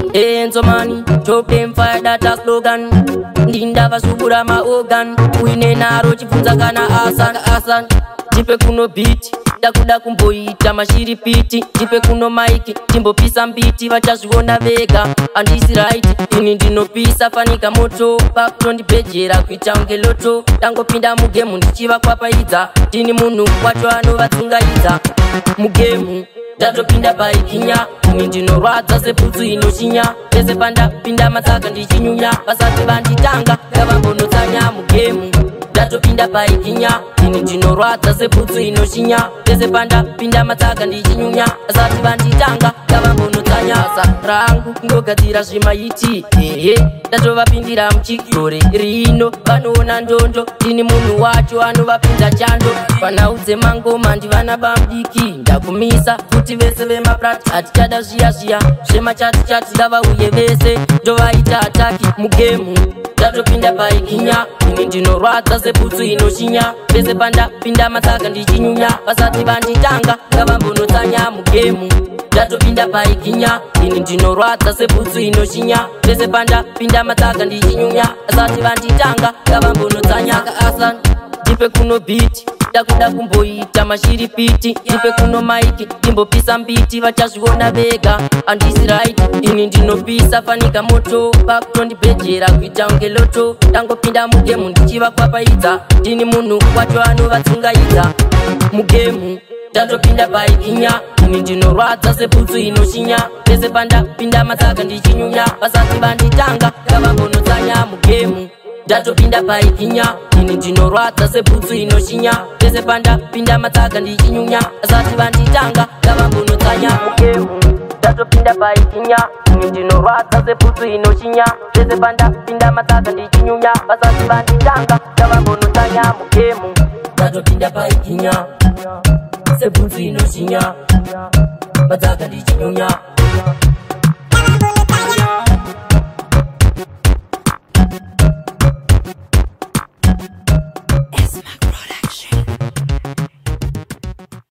Enzo mani, chop them fire that a slogan. Ndindava subura ma organ. Uine naro chifunza kana asan. Jipe kuno beat, dakuda kumboita mashiri piti. Jipe kuno maiki, timbo pisa mbiti. Vachazviona vega, and is right. Ini ndino pisa fanika moto. Background pejera kuita ungeloto. Tango pinda mugemu ndichiva kwapaidza. Tini munu wacho anovatsungaidza mugemu. Ndatopinda paikinya, ini ndinorwadza seputsu inoshinya. Pese panda pinda matsaka ndichinyunya. Vasati vanditanga, ngavambonotsanya mugemu. Ndatopinda paikinya, ini ndinorwadza seputsu inoshinya. Pese panda pinda matsaka ndichinyunya. Vasati vanditanga, ngavambonotsanya. Basa rangu ngogadzira zvimaiti. Ndatovapindira muchikore rino. Vanoona ndondo, ndini munhu wacho anovapinza chando. Vanaudze mangoma ndivana bamudiki. Ndakumisa kuti vese vemaprati hatichada zviya zvemachati ngavauye vese ndovaita ataki mugemu. Ndatopinda paikinya, ini ndinorwadza seputsu inoshinya. Pese pandapinda matsaka ndichinyunya. Vasati vanditanga ngavambonotsanya mugemu. Ndatopinda paikinya, ini ndinorwadza seputsu inoshinya. Pese pandapinda matsaka ndichinyunya. Vasati vanditanga ngavambonotsanya asan. Jipe kuno beat, dakuda kumboita mashiri piti. Jipe kuno maiki, timbopisa mbiti. Vachazviona vega, and is right. Ini ndinopisa fanika moto. Background pejera kuita ungeloto. Tangopinda mugemu ndichiva kwapaidza. Tini munhu wacho anovatsungaidza mugemu. Ndatopinda paikinya, ini ndinorwadza seputsu inoshinya. Pese pandapinda matsaka ndichinyunya. Vasati vanditanga ngavambonotsanya mugemu. Ndatopinda paikinya, ini ndinorwadza seputsu inoshinya. Pese pandapinda matsaka ndichinyunya. Vasati vanditanga ngavambonotsanya mugemu. Ndatopinda paikinya, ini ndinorwadza seputsu inoshinya. Pese pandapinda matsaka ndichinyunya. Vasati vanditanga ngavambonotsanya mugemu. Ndatopinda paikinya, seputsu inoshinya. Matsaka ndichinyunya.